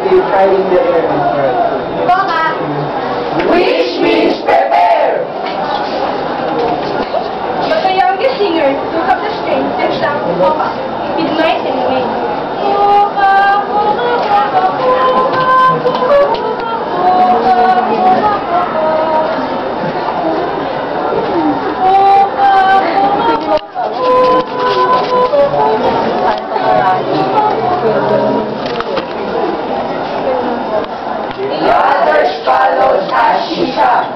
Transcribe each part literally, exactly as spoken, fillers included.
you trying the air. Boka. Which means prepare. But the youngest singer took up the strings and sang to Boka, with night and wind. Boka, Boka, Boka, Boka, Boka, The others followed as she sang.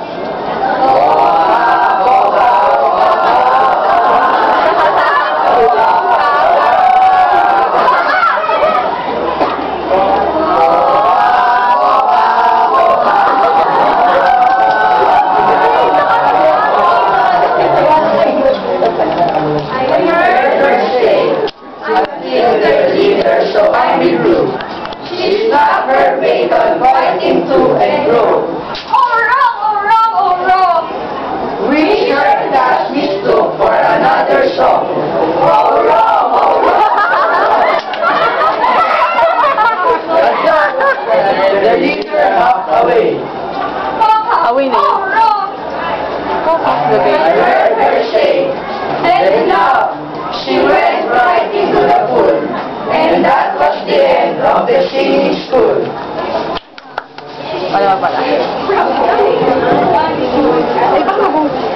So I will do. She's not her bacon fighting to and fro. oh wrong, oh wrong, oh wrong. We sure that mistook for another song. Oh wrong, oh wrong. The leader hopped away. Boka, Away na oh yun. wrong. I heard her say, then now she went right into the pool. And that was the end of the singing school. Wala pa pala. Ay, baka